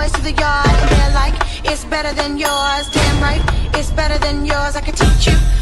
boys to the yard, and they're like, it's better than yours. Damn right, it's better than yours. I could teach you